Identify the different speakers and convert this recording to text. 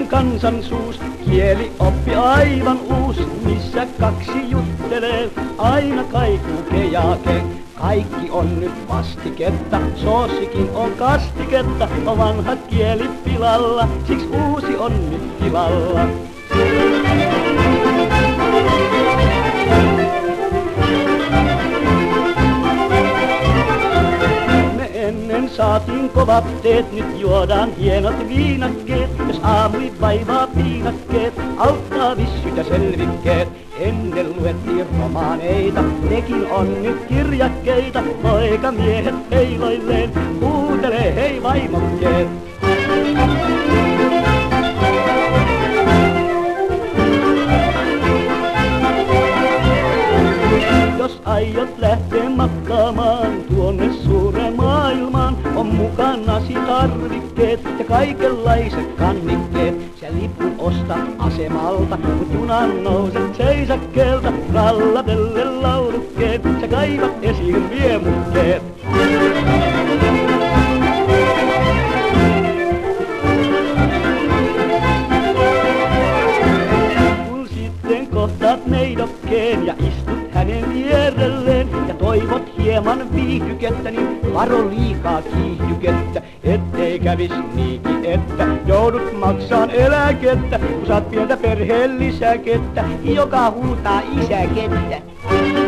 Speaker 1: kansan suus. Kieli oppi aivan uus, missä kaksi juttelee, aina kaikuu kejaake. Kaikki on nyt vastiketta, soosikin on kastiketta, on vanha kieli pilalla, siksi uusi on nyt tilalla. Me ennen saatiin kovat teet, nyt juodaan hienot viinakkeet. Jos aamui vaivaa piinakkeet, auttaa vissyt ja selvikkeet. Ennen luettiin romaaneita, nekin on nyt kirjakkeita. Poikamiehet heiloilleen, huutelee hei vaimokkeet. Jos aiot lähteä makkaamaan tuonne suureen maailmaan, on mukanasi tarvikkeet ja kaikenlaiset kannikkeet. Sä lipun osta asemalta, kun junan nouset seisakkeelta. Rallatelle laulukkeet, sä kaivat esiin viemukkeet. Kun sitten kohtaat neidokkeen ja istut hänen vierelleen ja toivot hieman viihdykettä, niin varo liikaa kiihdykettä, ettei kävis niinkin, että joudut maksaan eläkettä, kun saat pientä perheen lisäkettä, joka huutaa isäkettä.